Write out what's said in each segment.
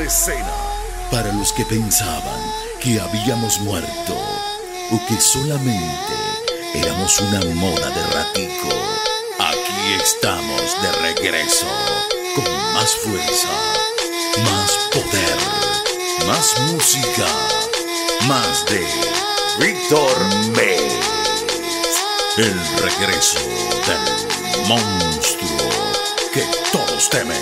escena. Para los que pensaban que habíamos muerto o que solamente éramos una moda de ratico, aquí estamos de regreso con más fuerza, más poder, más música, más de Víctor Mez. El regreso del monstruo que todos temen.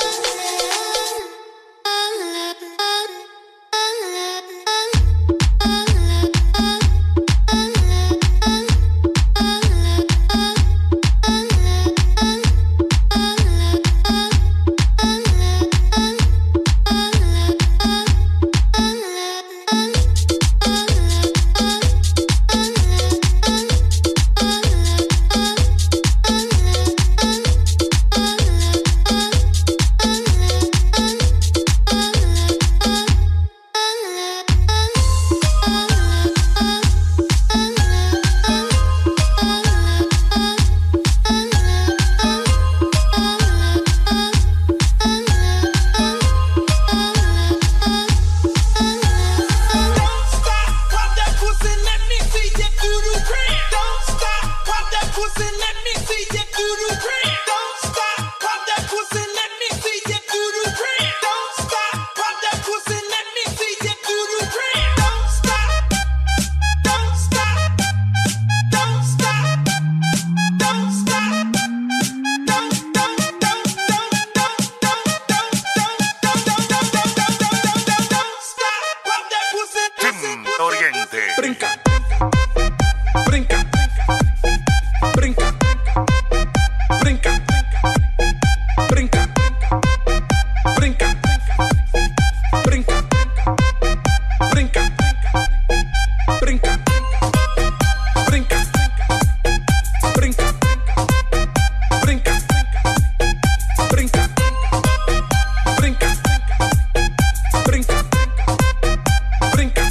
Brinca, brinca, brinca, brinca, brinca, brinca, brinca, brinca, brinca, brinca, brinca, brinca, brinca, brinca, brinca, brinca, brinca.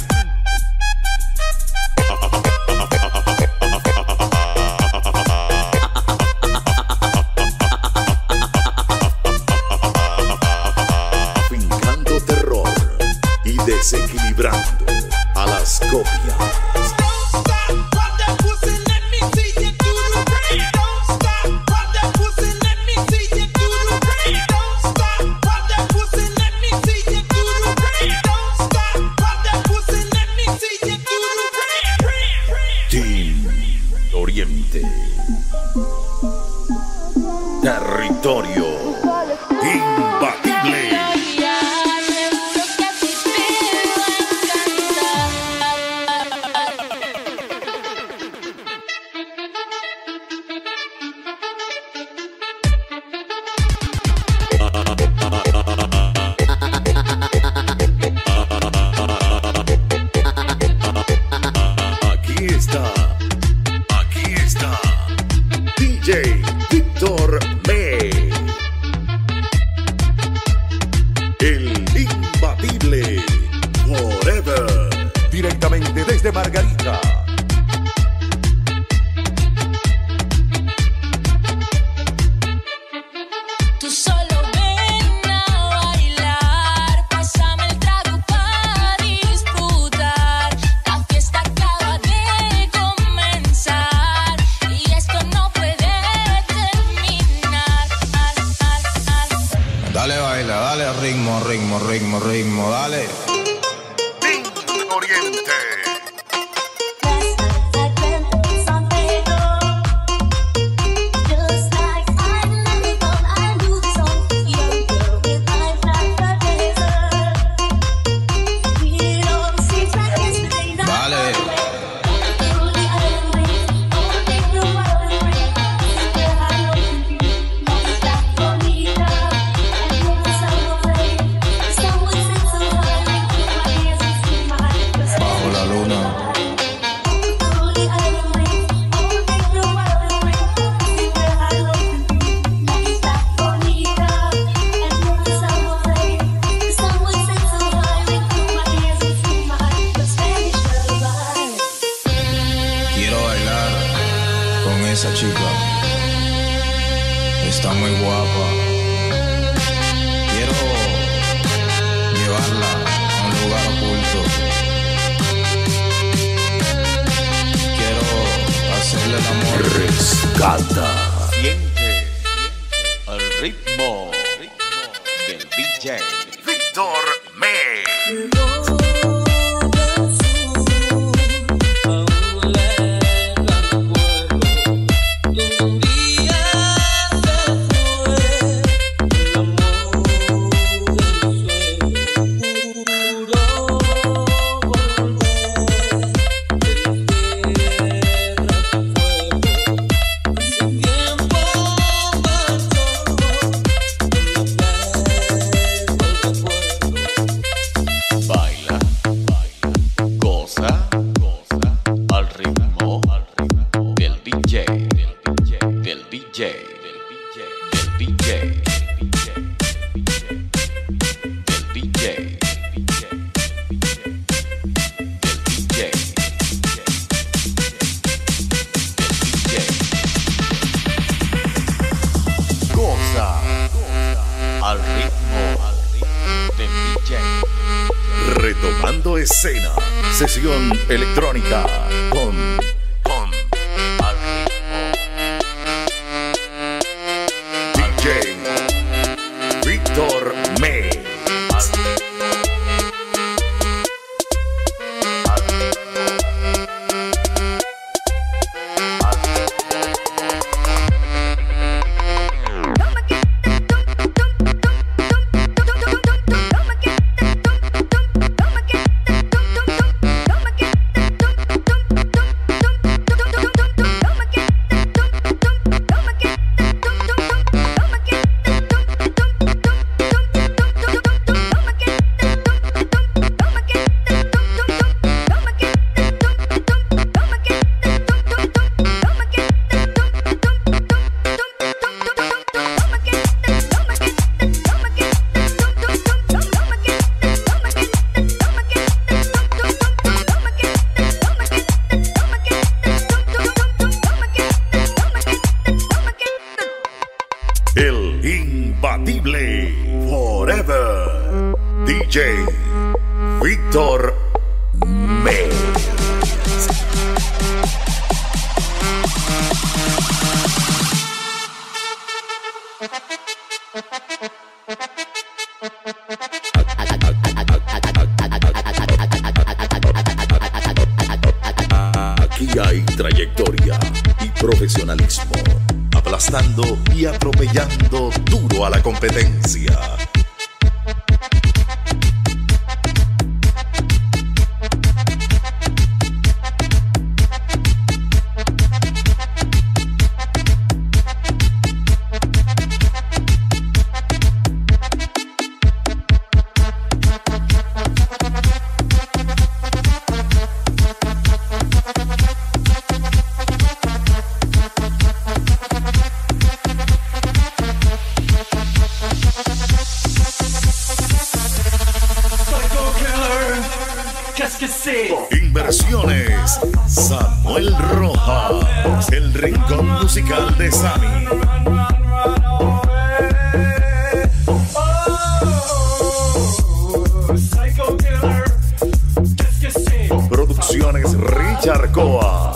Afincando terror y desequilibrando a las copias. Team Oriente. Territorio imbatible. Aquí está DJ Víctor Mez, el imbatible Forever, directamente desde Margarita. Tú solo ven a bailar, pásame el trago para disfrutar. La fiesta acaba de comenzar y esto no puede terminar. Dale baila, dale ritmo, ritmo, ritmo, ritmo, dale. Team Oriente. Dale. Bajo la luna. Quiero bailar con esa chica. Está muy guapa. Quiero beso. Quiero hacerle el amor. Rescata. Siente el ritmo del DJ Víctor Me. baila, goza al ritmo del DJ, del DJ, del DJ, del DJ. Goza al ritmo del DJ. Retomando escena. Sesión electrónica con Al ritmo DJ Víctor Me. El imbatible Forever DJ Víctor Me. Aquí hay trayectoria y profesionalismo, aplastando y atropellando duro a la competencia. Inversiones Samuel Rojas, el rincón musical de Sammy. Producciones Richard Coa.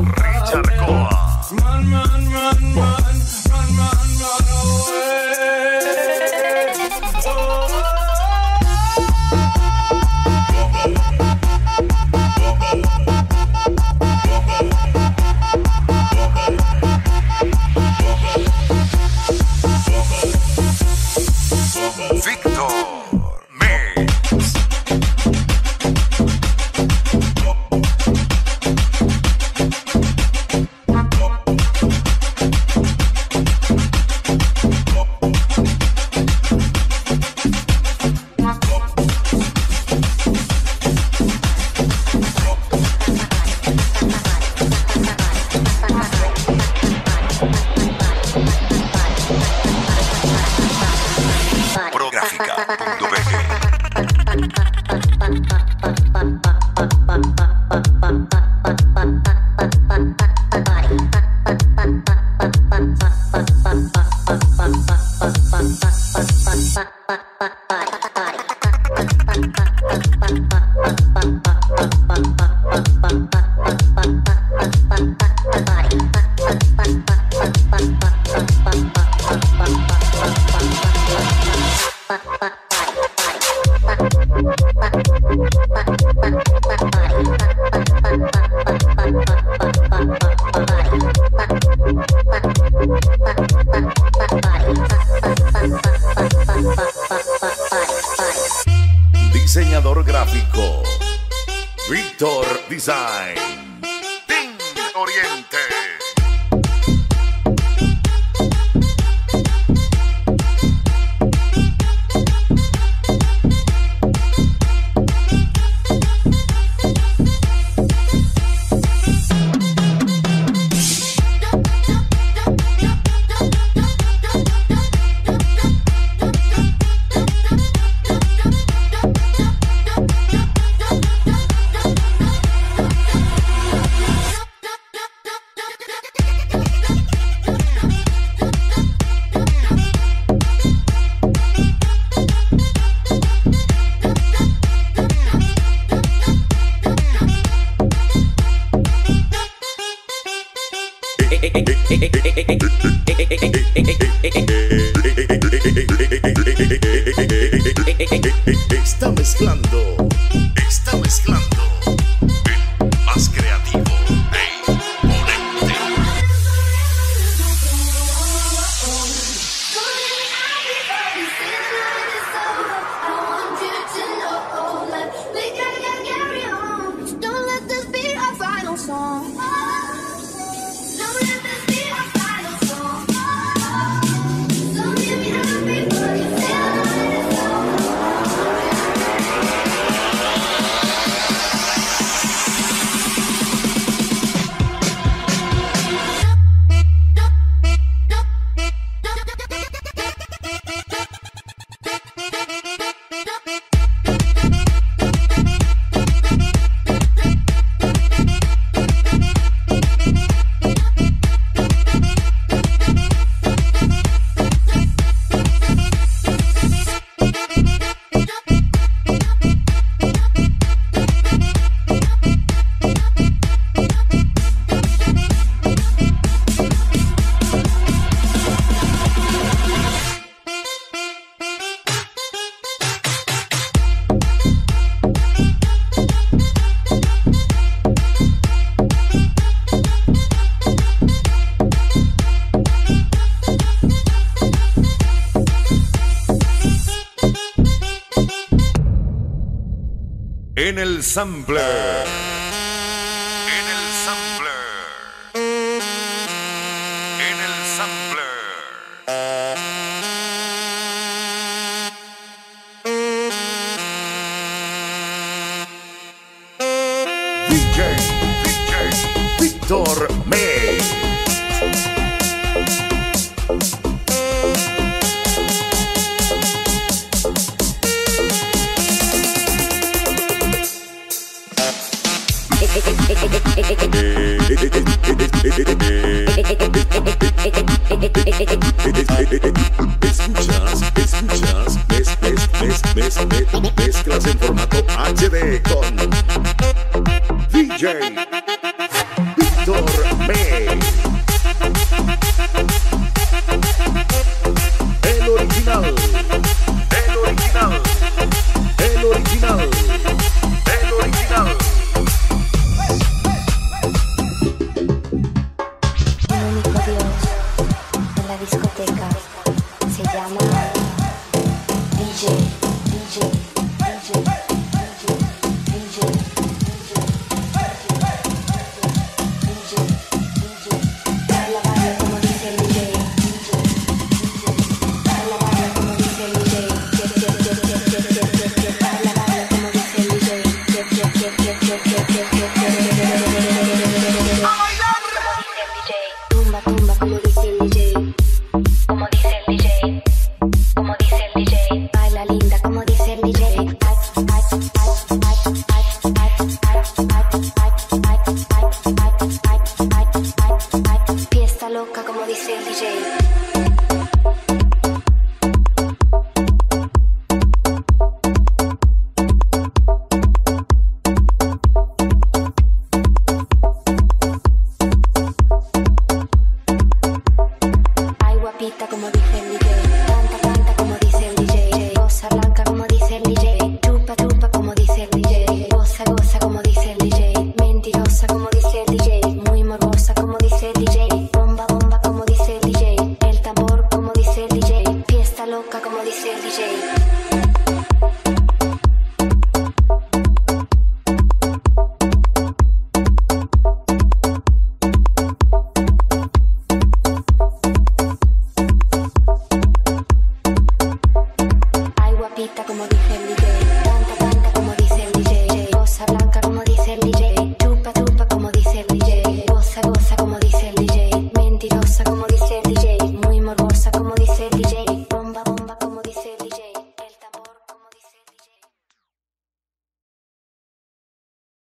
Víctor Me. Prográfica.bg Diseñador gráfico, Víctor Design. Team Oriente. Está mezclando El más creativo e imponente. Don't let this be our final song. Don't let this be our final song. Don't give me happy, but you feel like it's en el sampler. En el sampler. En el sampler. DJ Víctor May. Mezclas en formato HD con DJ Víctor May. El original. El original. El original. El original. El único Dios en la discoteca se llama DJ. Tumba, tumba, como dice el DJ. Como dice el DJ. Como dice el DJ. Baila linda, como dice el DJ. Fiesta loca, como dice el DJ. Como dice el DJ, canta, canta como dice el DJ, rosa blanca como dice el DJ. dice el DJ. Canta,